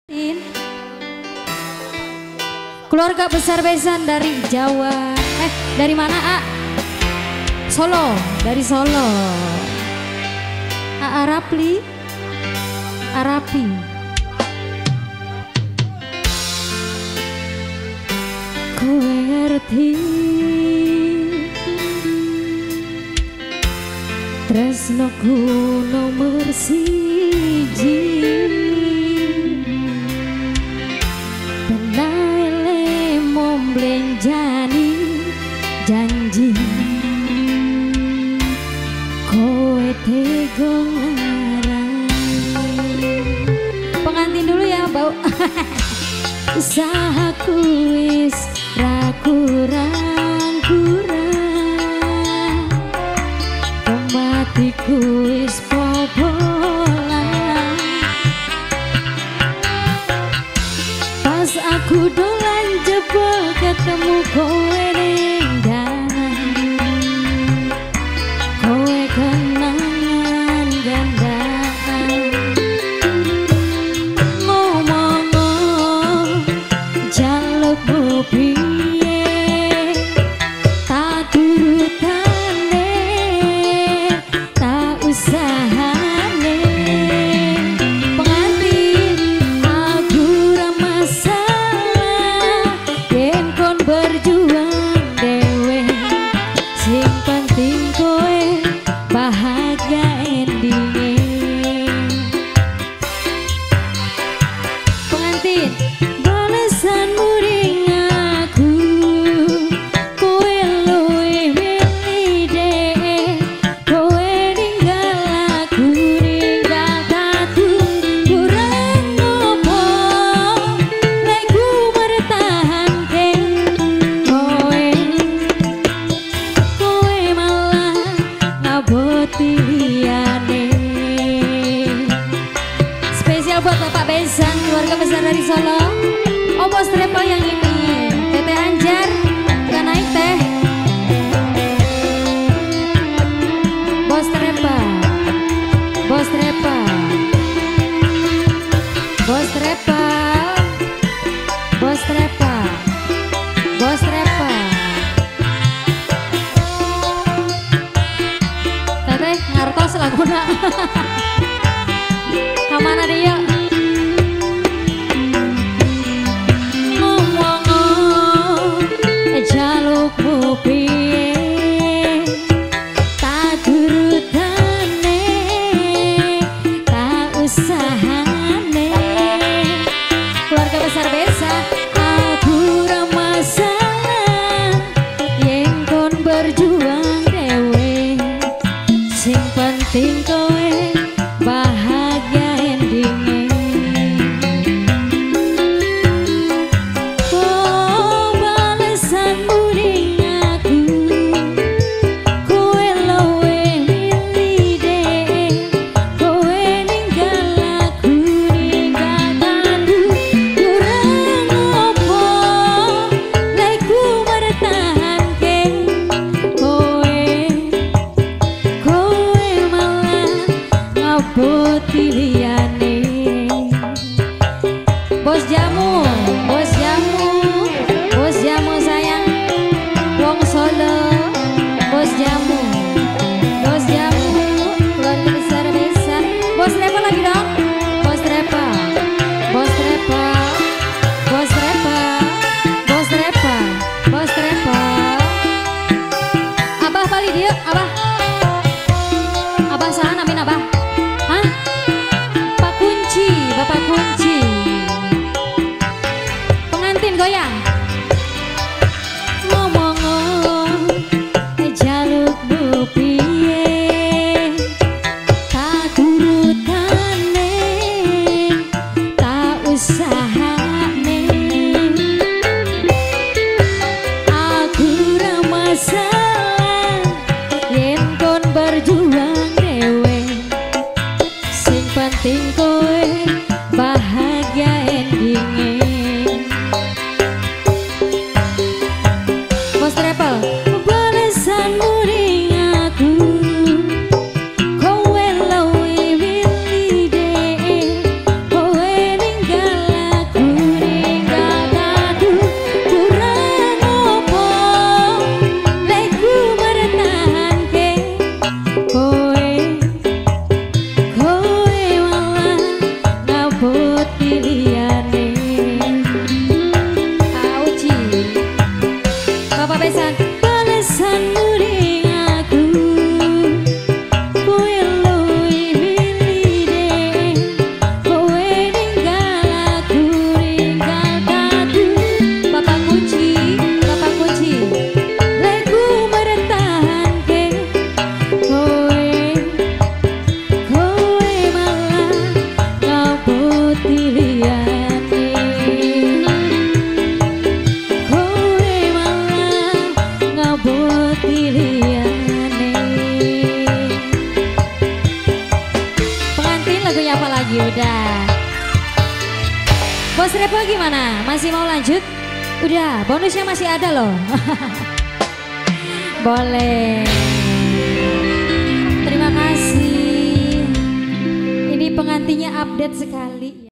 Keluarga besar besan dari Jawa. Dari mana, A? Solo, dari Solo. A Arapli, Arapi. Kowe ngerti tresnoku nomor siji. Blenjani janji kowe tego ngarang. Pengantin dulu ya, Bau. Usahaku wis ra kurang-kurang, pematiku wis popolan. Pas aku dolan jebol ketemu kowe ning dalan, kowe kenangan gandaan. Ngomong jalukmu piye, tak turutane, tak usahane. Pengantin aku ra masalah yen kon berjuang dewe, sing penting kowe bahagia endingnya. Pengantin balesanmu ring aku, kowe luwih milih deh, kowe ninggal aku ninggal aku. Kurang ngopo lek ku bertahanke, kowe malah ngaboti liyane. Spesial buat Bapak Besan, keluarga besar dari Solo. Oh, Bos Trepa yang ini, Teteh Anjar, gak naik teh. Bos Trepa, Bos Trepa, Bos Trepa, Bos Trepa, Bos Trepa. Teteh ngartos laguna. Kamana dia? Ngomong jalukmu piye, tak turutane, tak usahane. Keluarga besar Besa, aku ra masalah yen kon berjuang dewe, sing penting kowe bahagia endingnya. Oh, balesanmu ring aku, kowe luwih milih deh, kowe ninggal aku ninggal aku. Kurang ngopo lek ku bertahanke, kowe malah ngaboti liyane. Bos jamu, bos jamu, bos jamu sayang, wong Solo. Bos jamu, bos jamu, keluarga besar Besa. Bos Trepa lagi dong. Bos Trepa, Bos Trepa, Bos Trepa, Bos Trepa, Bos Trepa. Abah balik dia, Abah. Abah sahan, amin Abah. Hah? Pak Kunci, Bapak Kunci. Pengantin goyang. Ngomong jalukmu piye, tak turutane, tak usahane. Aku ra masalah yen kon berjuang dewe, sing penting kowe bahagia. liyane. Auci Bapak Besan balesanmu ring aku kowe luwih milih deh kowe ninggal aku ninggal aku. Bapak kunci leku mertahanke kowe malah ngabuti liyane. Kowe malah ngabuti liyane. Pengantin lagunya apa lagi udah? Bos Repo gimana? Masih mau lanjut? Udah, bonusnya masih ada loh. Boleh. Terima kasih. Ini pengantinnya update sekali.